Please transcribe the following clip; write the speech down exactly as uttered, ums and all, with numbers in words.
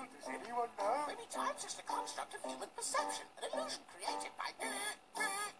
world? Does anyone know? Maybe time's just a construct of human perception, an illusion created by